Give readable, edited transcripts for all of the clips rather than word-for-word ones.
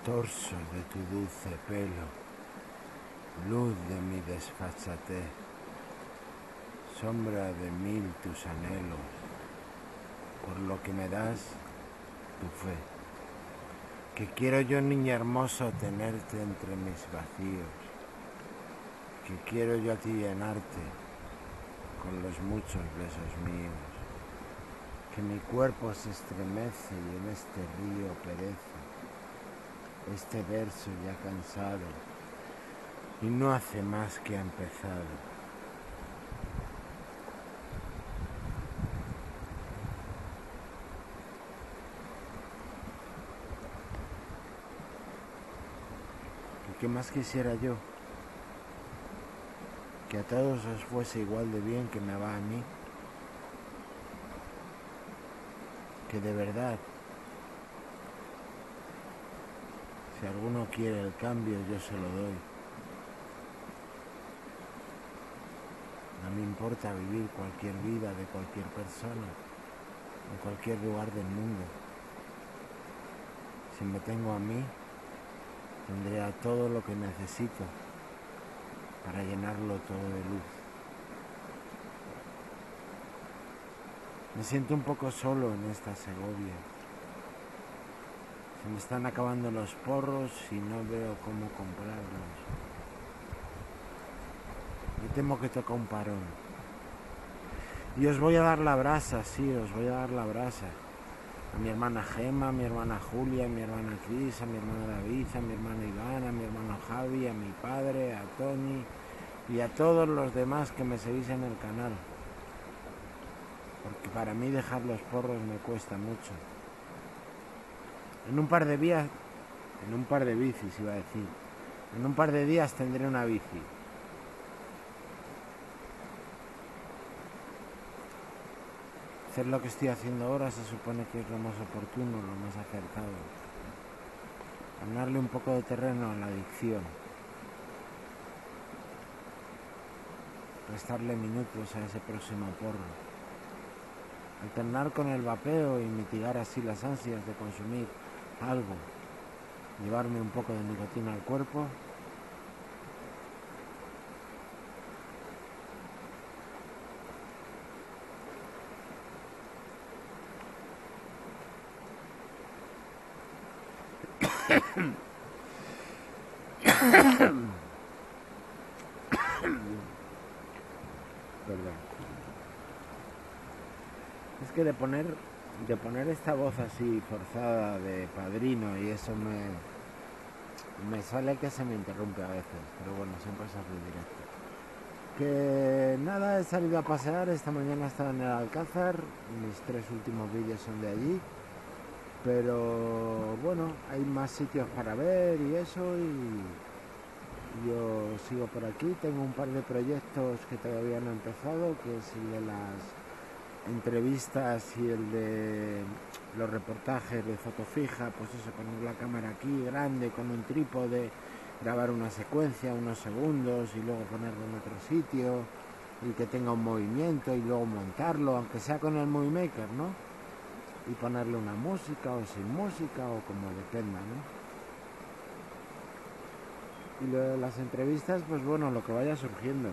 torso de tu dulce pelo, luz de mi desfachatez, sombra de mil tus anhelos, por lo que me das tu fe. Que quiero yo, niña hermosa, tenerte entre mis vacíos, que quiero yo a ti llenarte con los muchos besos míos, que mi cuerpo se estremece y en este río perece, este verso ya cansado y no hace más que ha empezado. ¿Qué más quisiera yo? Que a todos os fuese igual de bien que me va a mí. Que de verdad, si alguno quiere el cambio, yo se lo doy. No me importa vivir cualquier vida de cualquier persona, en cualquier lugar del mundo. Si me tengo a mí, tendré a todo lo que necesito para llenarlo todo de luz. Me siento un poco solo en esta Segovia. Se me están acabando los porros y no veo cómo comprarlos. Me temo que toca un parón. Y os voy a dar la brasa, sí, os voy a dar la brasa. A mi hermana Gema, a mi hermana Julia, a mi hermana Cris, a mi hermana David, a mi hermana Ivana, a mi hermano Javi, a mi padre, a Tony y a todos los demás que me seguís en el canal. Porque para mí dejar los porros me cuesta mucho. En un par de bicis iba a decir. En un par de días tendré una bici. Hacer lo que estoy haciendo ahora se supone que es lo más oportuno, lo más acertado. Ganarle un poco de terreno a la adicción. Restarle minutos a ese próximo porro. Alternar con el vapeo y mitigar así las ansias de consumir algo. Llevarme un poco de nicotina al cuerpo. Perdón. Es que de poner esta voz así forzada de padrino y eso me sale que se me interrumpe a veces, pero bueno, siempre es así directo. Que nada, he salido a pasear, esta mañana estaba en el Alcázar, mis 3 últimos vídeos son de allí, pero bueno, hay más sitios para ver y eso, y yo sigo por aquí. Tengo un par de proyectos que todavía no he empezado, que es el de las entrevistas y el de los reportajes de foto fija, pues eso, poner la cámara aquí grande con un trípode, grabar una secuencia, unos segundos y luego ponerlo en otro sitio y que tenga un movimiento y luego montarlo, aunque sea con el Movie Maker, ¿no? Y ponerle una música o sin música o como dependa, ¿no? Y lo de las entrevistas, pues bueno, lo que vaya surgiendo.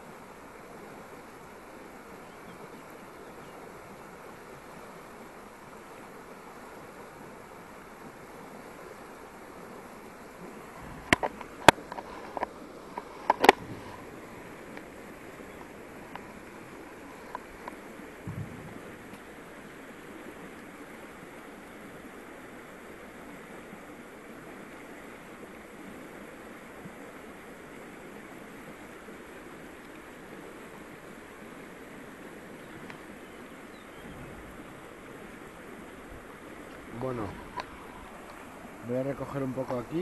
Bueno, voy a recoger un poco aquí.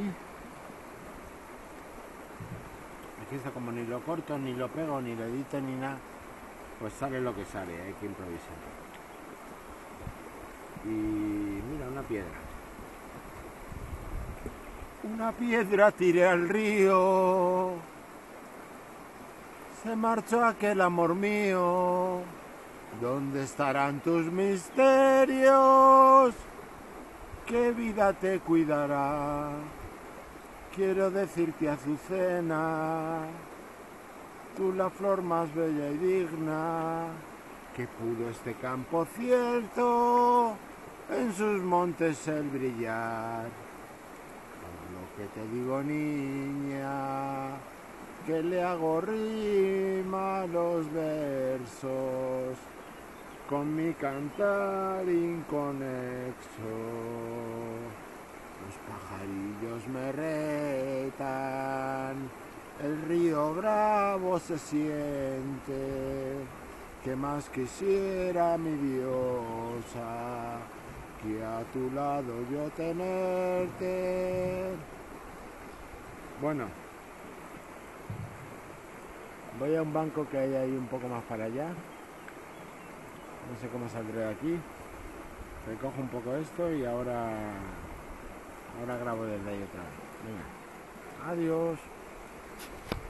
Aquí está, como ni lo corto, ni lo pego, ni lo edito, ni nada, pues sale lo que sale, hay que improvisar. Y mira, una piedra. Una piedra tiré al río, se marchó aquel amor mío. ¿Dónde estarán tus misterios? qué vida te cuidará. Quiero decirte, Azucena, tú la flor más bella y digna que pudo este campo cierto en sus montes el brillar. Por lo que te digo, niña, que le hago rima a los versos con mi cantar inconexo. Los pajarillos me retan, el río bravo se siente, que más quisiera mi diosa que a tu lado yo tenerte. Bueno, voy a un banco que hay ahí un poco más para allá, no sé cómo saldré de aquí, recojo un poco esto y ahora grabo desde ahí otra vez. Venga, adiós.